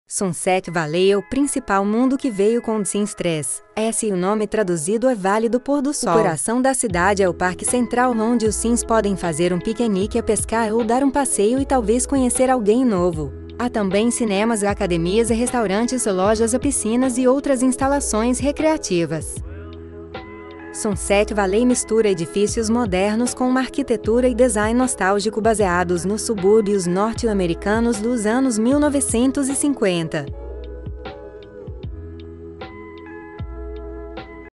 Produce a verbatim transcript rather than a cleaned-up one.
Sunset Valley é o principal mundo que veio com Sin Stress. Esse e o nome traduzido é Vale do Pôr do Sol. O coração da cidade é o Parque Central, onde os Sims podem fazer um piquenique, pescar ou dar um passeio e talvez conhecer alguém novo. Há também cinemas, academias e restaurantes, lojas, piscinas e outras instalações recreativas. Sunset Valley mistura edifícios modernos com uma arquitetura e design nostálgico baseados nos subúrbios norte-americanos dos anos mil novecentos e cinquenta.